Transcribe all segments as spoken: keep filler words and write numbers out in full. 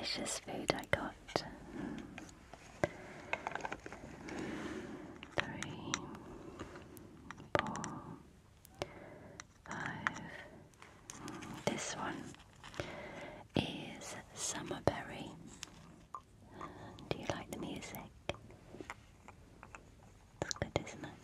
delicious food I got. Three, four, five. This one is Summerberry. Do you like the music? It's good, isn't it?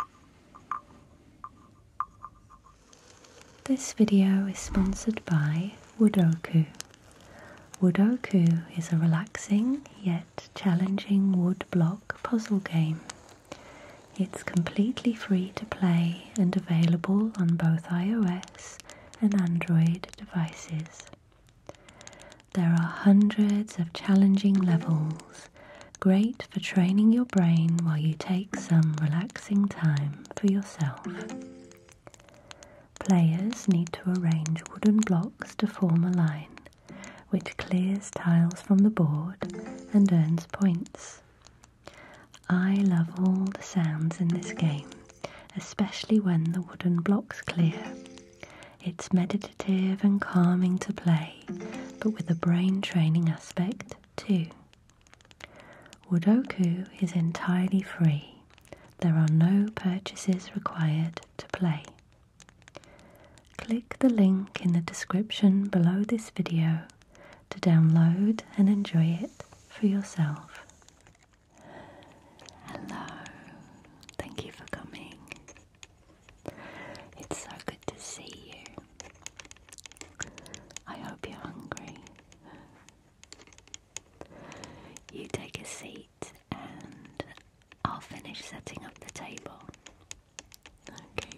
This video is sponsored by Woodoku. Woodoku is a relaxing yet challenging wood block puzzle game. It's completely free to play and available on both iOS and Android devices. There are hundreds of challenging levels, great for training your brain while you take some relaxing time for yourself. Players need to arrange wooden blocks to form a line, which clears tiles from the board and earns points. I love all the sounds in this game, especially when the wooden blocks clear. It's meditative and calming to play, but with a brain training aspect too. Woodoku is entirely free. There are no purchases required to play. Click the link in the description below this video to download and enjoy it for yourself. Hello, thank you for coming. It's so good to see you. I hope you're hungry. You take a seat and I'll finish setting up the table. Okay.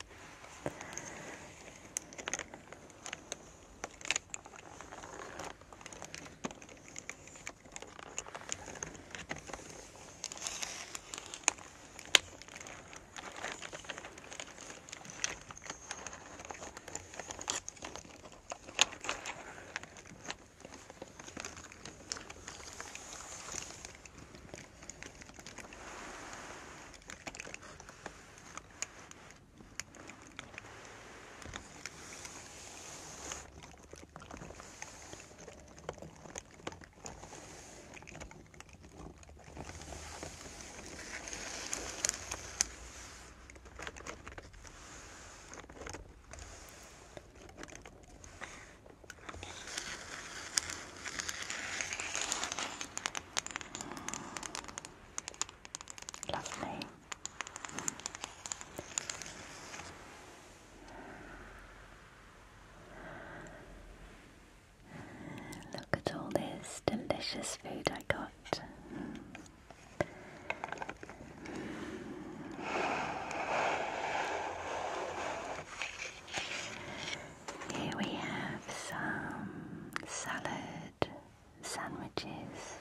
Delicious food I got. Here we have some salad, sandwiches,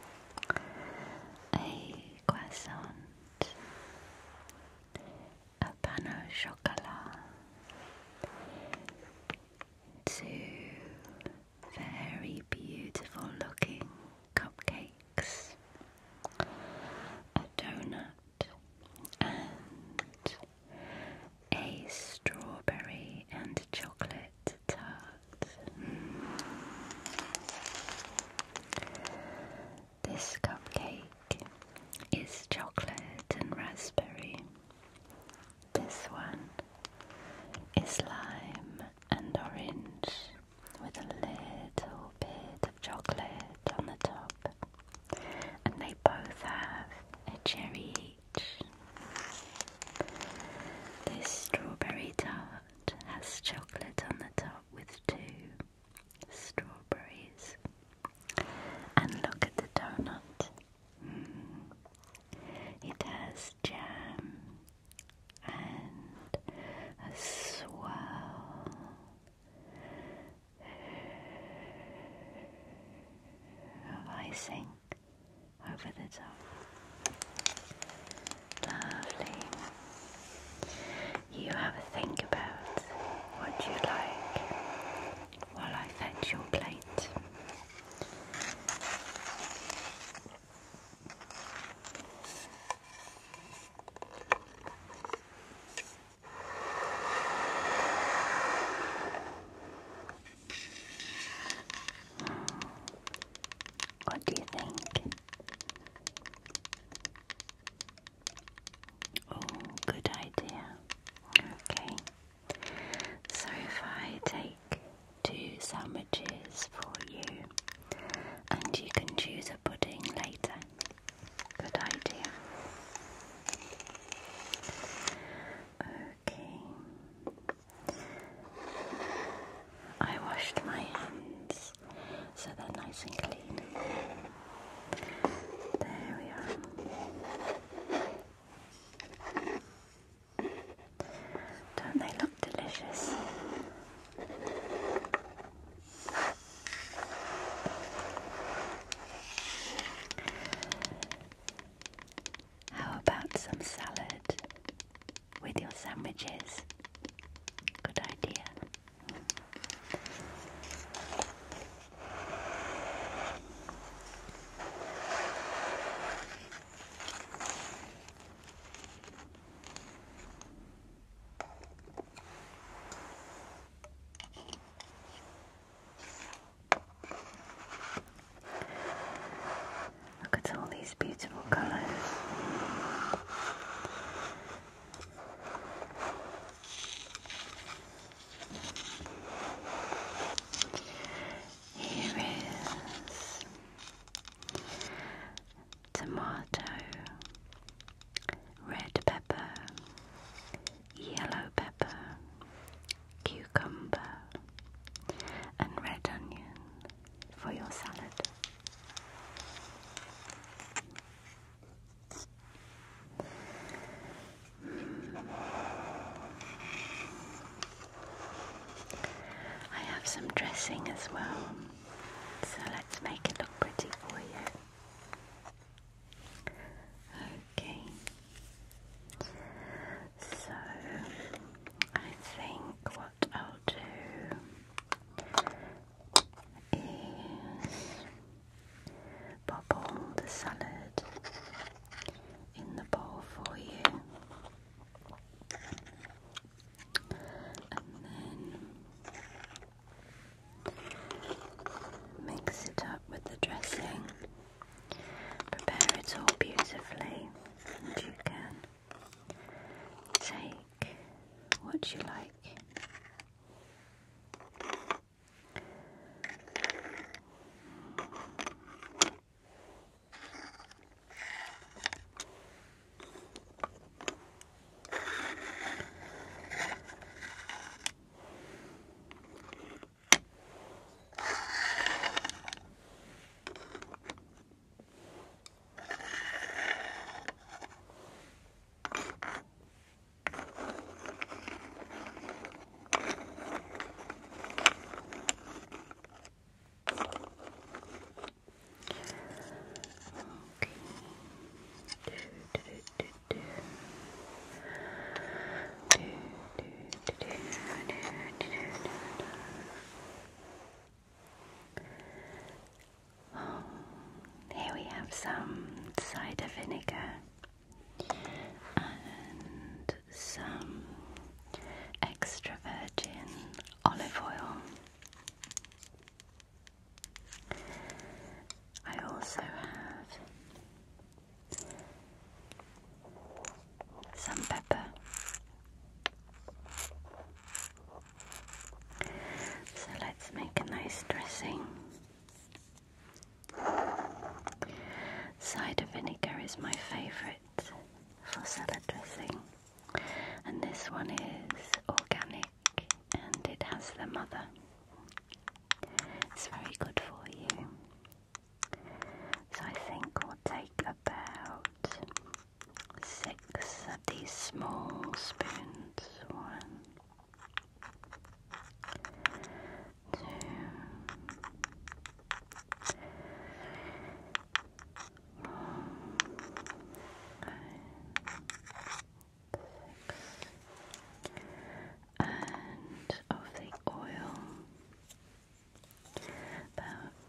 a croissant, a pain au chocolat, two very beautiful looking cupcakes, a donut, and a strawberry and chocolate tart. This cupcake is chocolate and raspberry. This one is lime and orange with a little bit of chocolate on the top, and they both have a cherry each. This strawberry tart has chocolate on the top with two strawberries. And look at the donut. Mm. It has jam and a swirl of icing over the top. Lovely. You have a think about what you like while I fetch your plate. sandwiches. Good idea. Look at all these beautiful colours. Here is tomato, red pepper, yellow pepper, cucumber and red onion for your salad. I have some dressing as well, so let's make it look pretty for you. Okay, so I think what I'll do is pop all the salad in the bowl for you, and then mix it up with the dressing. Prepare it all beautifully, and you can take what you like. Here we have some cider vinegar and some extra virgin olive oil. I also have some pepper. So let's make a nice dressing. Cider vinegar is my favourite for salad dressing, and this one is organic and it has the mother. It's very good for you. So I think we'll take about six of these small spoons. One, two, and of the oil, about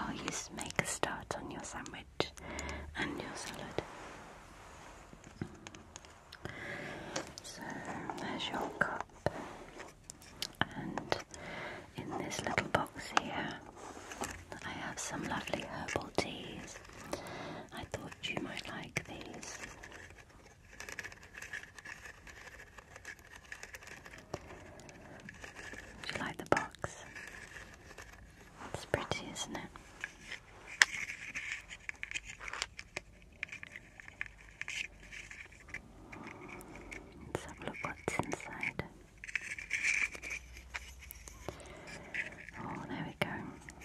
while you make a start on your sandwich and your salad. So there's your cup, and in this little box here I have some lovely herbal teas. I thought you might like these. Do you like the box? It's pretty, isn't it? Let's have a look what's inside. Oh, there we go.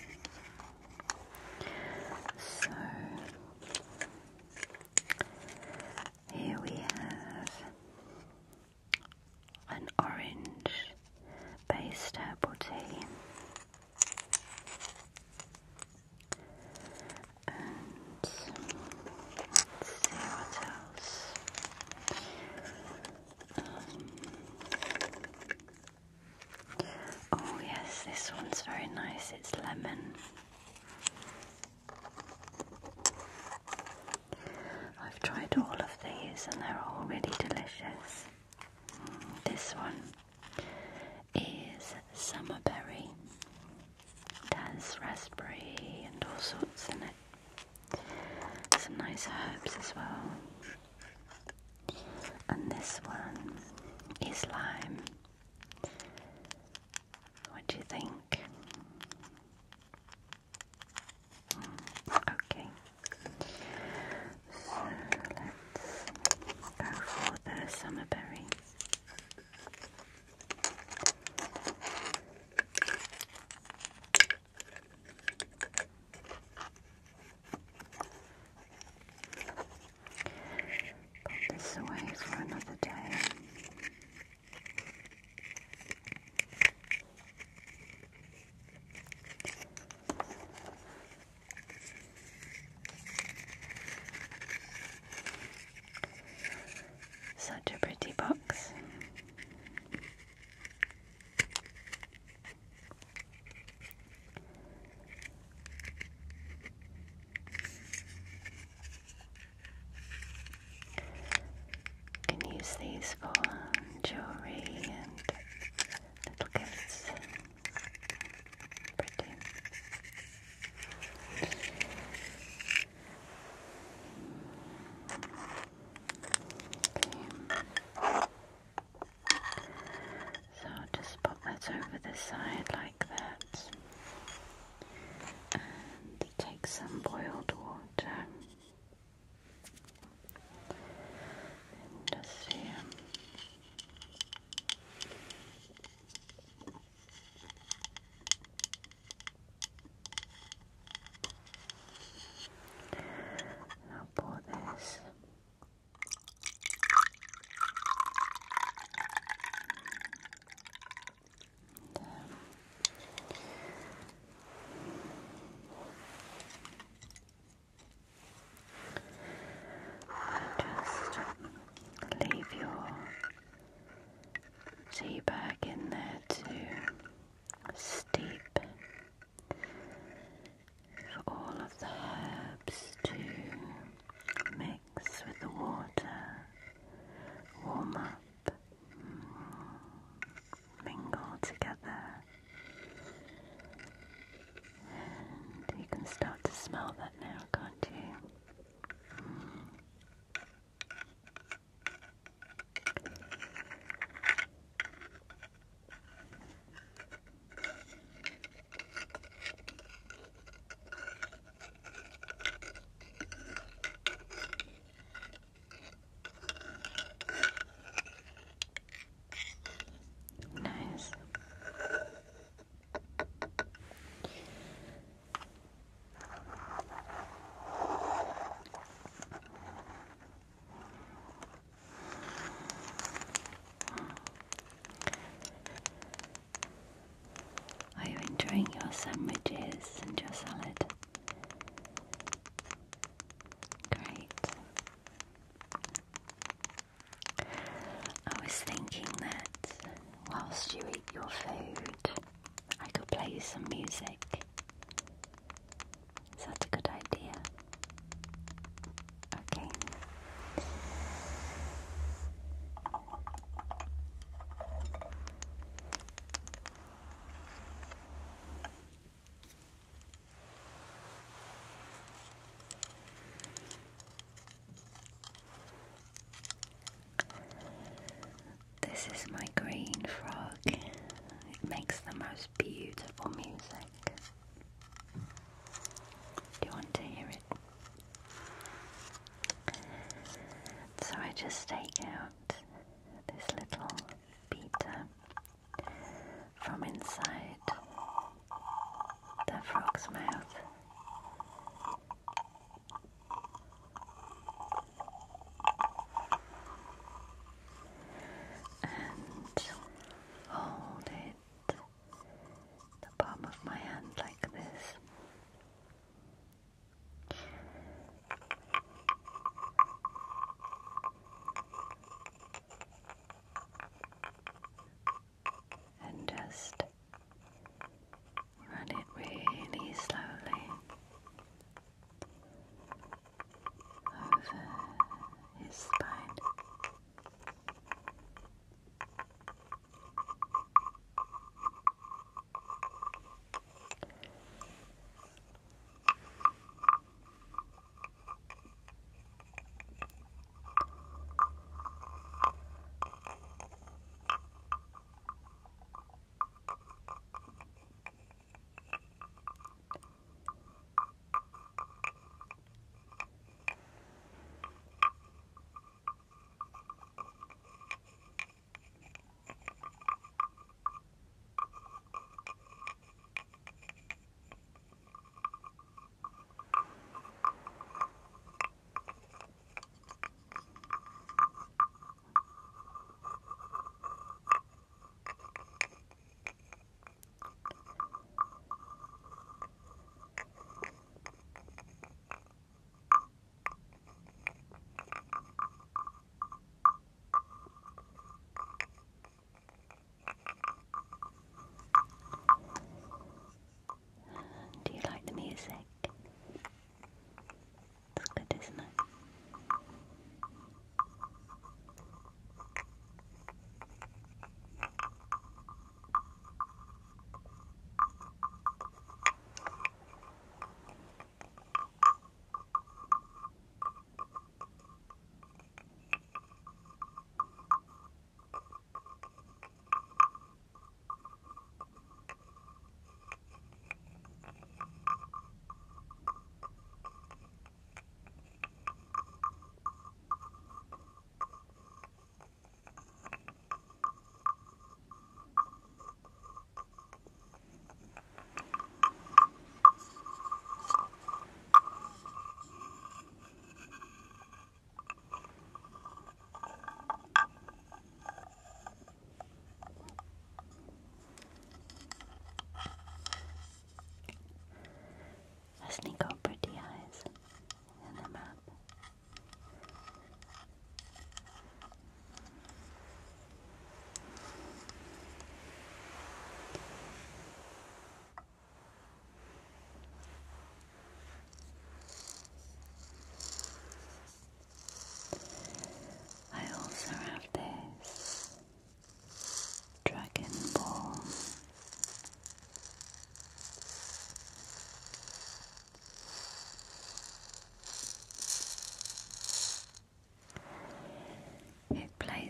So, here we have an orange-based herbal tea. And let's see what else. Um, oh yes, this one's very nice. It's lemon. I've tried all of these and they're all really delicious. This one is summerberry. It has raspberry and all sorts in it. Some nice herbs as well. And this one is lime. What do you think? Mm, okay. So let's go for the summerberry. Put this away for another day. Such a pretty box. You can use these for jewellery and little gifts. Pretty. So I'll just pop that over the side like that, and take some boiled water and just here. I'll pour this. Just leave your tea bag in there to steep for all of the herbs to mix with the water, warm up, mingle together, and you can start to smell that now, can't you? Nice.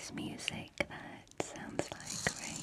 nice music that sounds like rain.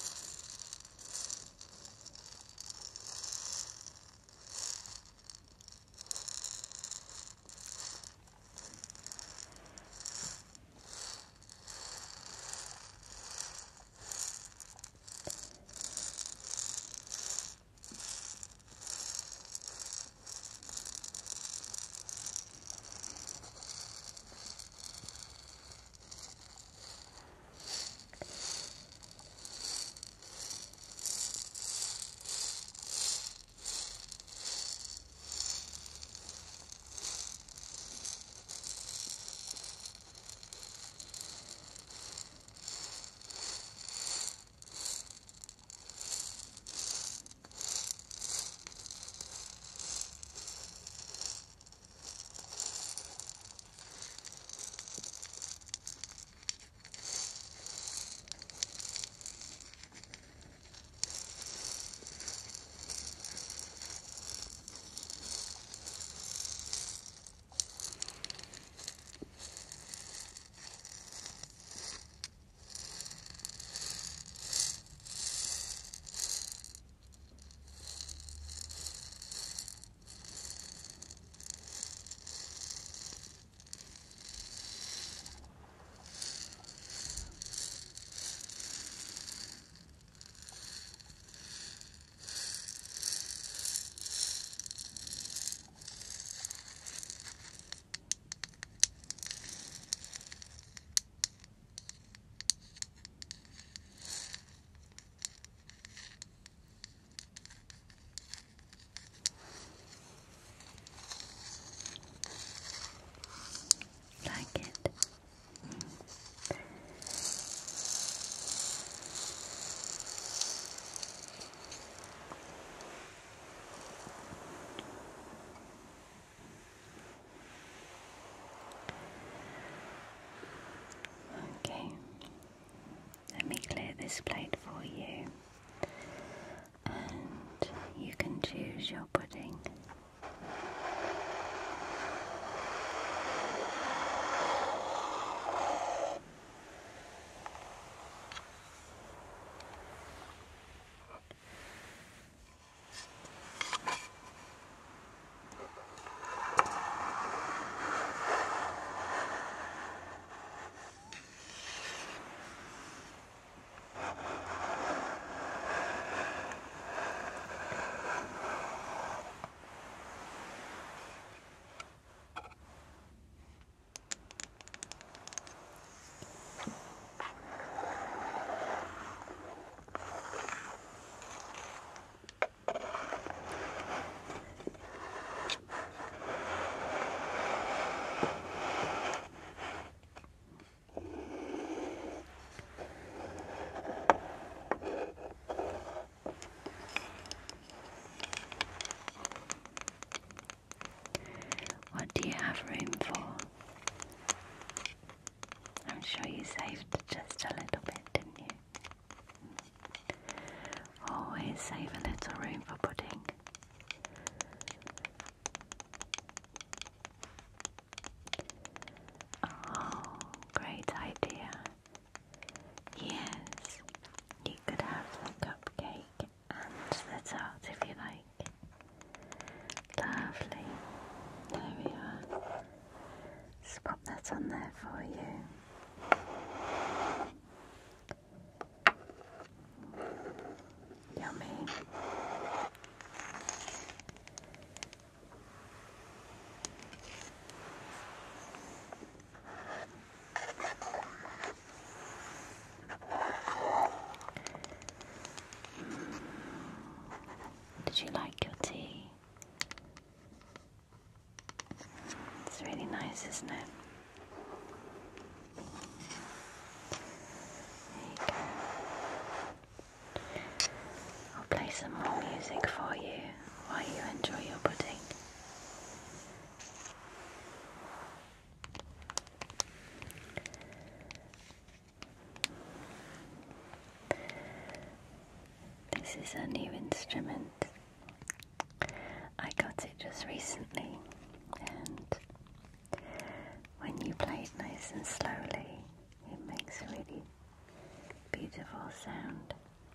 This plate for you, and you can choose your pudding. What do you have room for? I'm sure you saved just a little bit, didn't you? Always save a little room for pudding. Oh, great idea. Yes, you could have the cupcake and the tart if you like. Lovely. There we are. Just pop that on there for you. Yummy. Did you like your tea? It's really nice, isn't it? There you go. I'll play some more music for you while you enjoy your pudding. This is a new instrument. I got it just recently, and when you play it nice and slowly, it makes makes a really beautiful sound.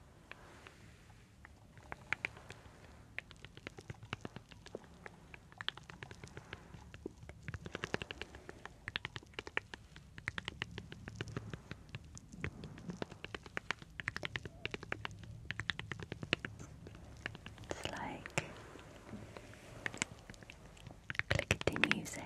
It's like clickety music.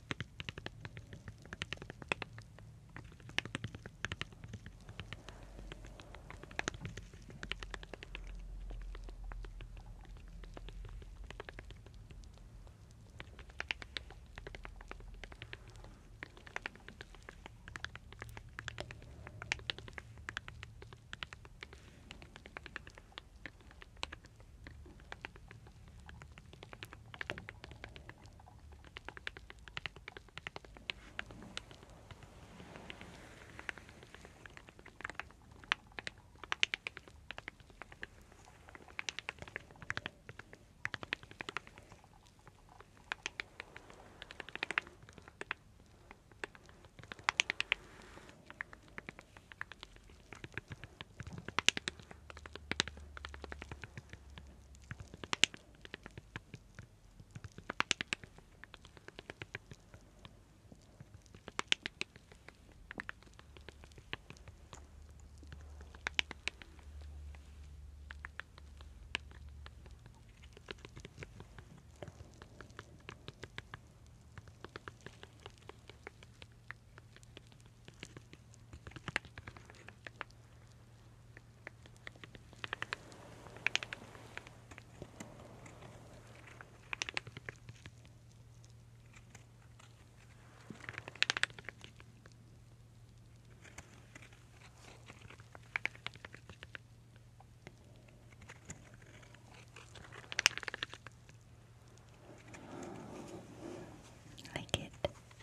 Like it.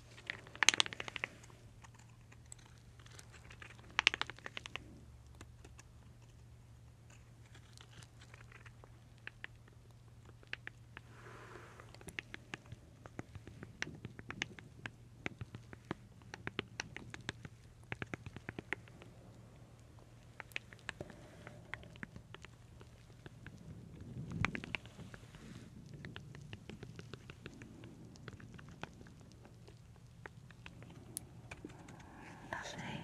Lovely.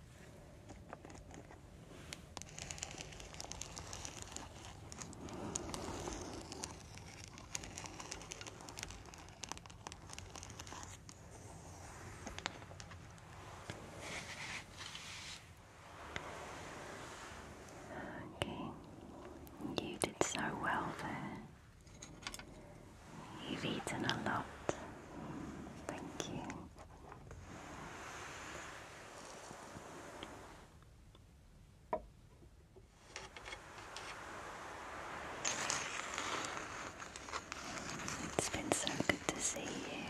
Okay, you did so well there. You've eaten a lot. Thank you. It's been so good to see you.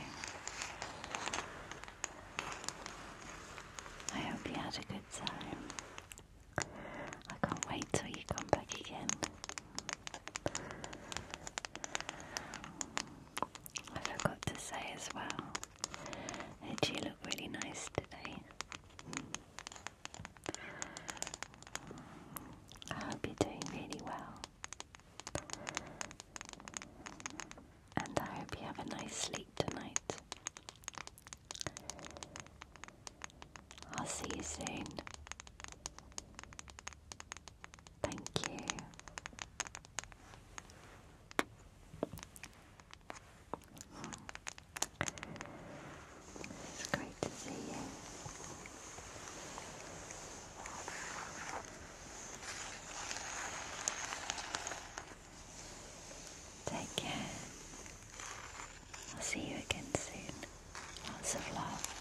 I hope you had a good time. I can't wait till you come back again. I forgot to say as well that you look really nice today. I hope you're doing really well. And I hope you have a nice sleep tonight. I'll see you soon. Thank you. It's great to see you. Take care. I'll see you again soon. Lots of love.